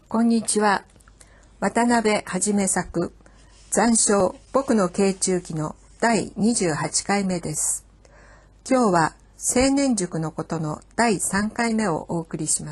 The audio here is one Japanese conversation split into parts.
こんにちは。渡辺はじめ作残照僕の慶中記の第28回目です。今日は青年塾のことの第3回目をお送りします。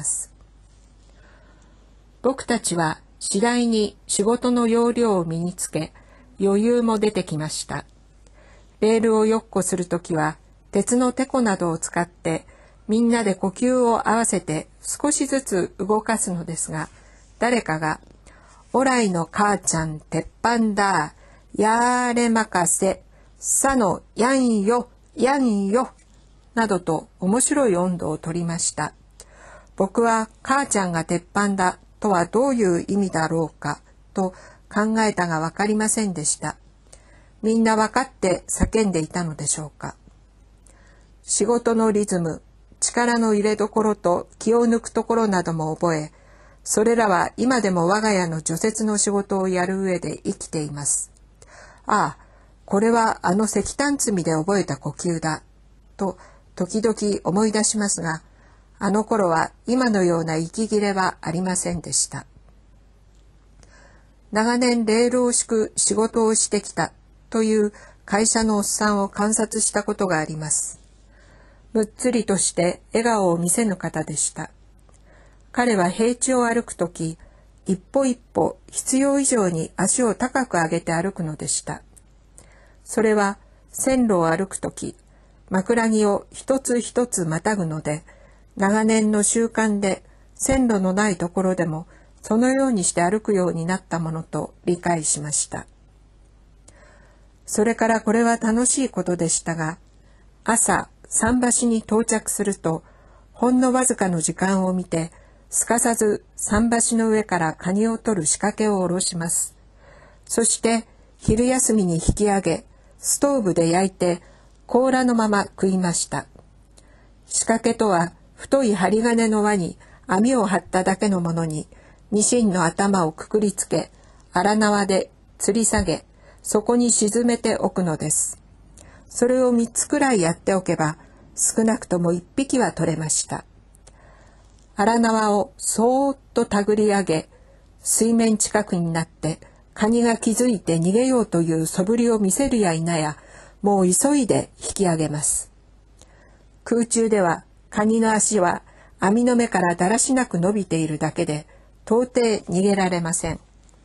僕たちは次第に仕事の要領を身につけ、余裕も出てきました。レールをよっこするときは鉄のテコなどを使ってみんなで呼吸を合わせて少しずつ動かすのですが、誰かがおらいの母ちゃん鉄板だ、やーれまかせ、さのやんよ、やんよ、などと面白い音頭を取りました。僕は母ちゃんが鉄板だとはどういう意味だろうかと考えたがわかりませんでした。みんなわかって叫んでいたのでしょうか。仕事のリズム、力の入れどころと気を抜くところなども覚え、それらは今でも我が家の除雪の仕事をやる上で生きています。ああ、これはあの石炭積みで覚えた呼吸だ、と時々思い出しますが、あの頃は今のような息切れはありませんでした。長年レールを敷く仕事をしてきたという会社のおっさんを観察したことがあります。むっつりとして笑顔を見せぬ方でした。彼は平地を歩くとき、一歩一歩必要以上に足を高く上げて歩くのでした。それは線路を歩くとき、枕木を一つ一つまたぐので、長年の習慣で線路のないところでもそのようにして歩くようになったものと理解しました。それからこれは楽しいことでしたが、朝桟橋に到着すると、ほんのわずかの時間を見て、すかさず桟橋の上からカニを取る仕掛けを下ろします。そして昼休みに引き上げ、ストーブで焼いて甲羅のまま食いました。仕掛けとは太い針金の輪に網を張っただけのものに、ニシンの頭をくくりつけ、荒縄で吊り下げ、そこに沈めておくのです。それを3つくらいやっておけば、少なくとも1匹は取れました。荒縄をそーっと手繰り上げ、水面近くになってカニが気づいて逃げようという素振りを見せるや否や、もう急いで引き上げます。空中ではカニの足は網の目からだらしなく伸びているだけで、到底逃げられません。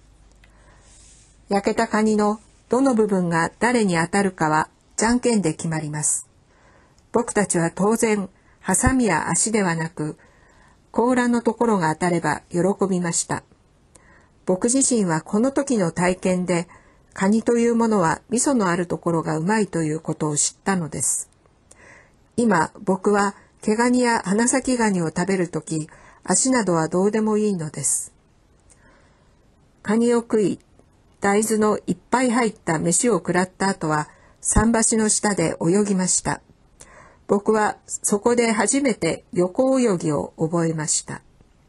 焼けたカニのどの部分が誰に当たるかはじゃんけんで決まります。僕たちは当然、ハサミや足ではなく、甲羅のところが当たれば喜びました。僕自身はこの時の体験で、カニというものは味噌のあるところがうまいということを知ったのです。今、僕は毛ガニや花咲ガニを食べるとき、足などはどうでもいいのです。カニを食い、大豆のいっぱい入った飯を食らった後は、桟橋の下で泳ぎました。僕はそこで初めて横泳ぎを覚えました。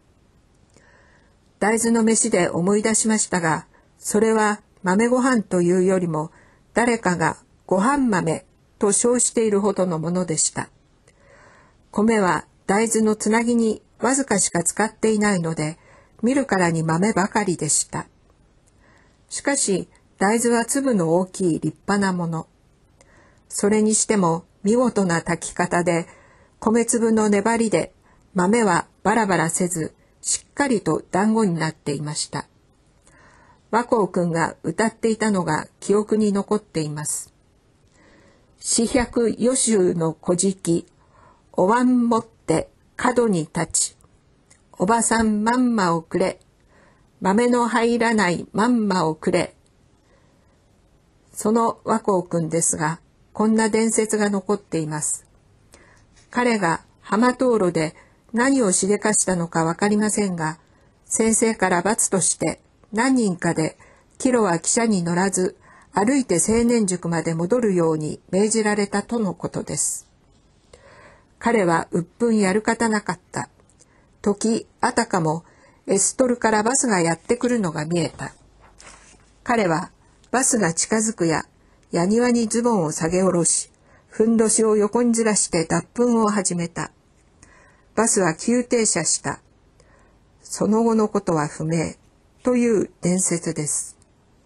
大豆の飯で思い出しましたが、それは豆ご飯というよりも誰かがご飯豆と称しているほどのものでした。米は大豆のつなぎにわずかしか使っていないので、見るからに豆ばかりでした。しかし大豆は粒の大きい立派なもの。それにしても見事な炊き方で、米粒の粘りで豆はバラバラせず、しっかりと団子になっていました。和光くんが歌っていたのが記憶に残っています。四百余州の小敷、お椀持って角に立ち、おばさんまんまをくれ、豆の入らないまんまをくれ。その和光くんですが、こんな伝説が残っています。彼が浜灯籠で何をしでかしたのかわかりませんが、先生から罰として何人かで帰路は汽車に乗らず歩いて青年塾まで戻るように命じられたとのことです。彼はうっぷんやるかたなかった。時あたかもエストルからバスがやってくるのが見えた。彼はバスが近づくや矢庭にズボンを下げ下ろし、ふんどしを横にずらして脱糞を始めた。バスは急停車した。 その後のことは不明という伝説です。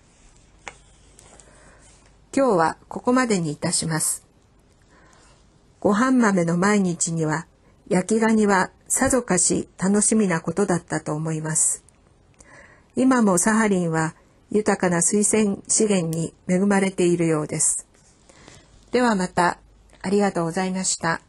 今日はここまでにいたします。ご飯豆の毎日には焼きガニはさぞかし楽しみなことだったと思います。今もサハリンは豊かな水産資源に恵まれているようです。ではまた、ありがとうございました。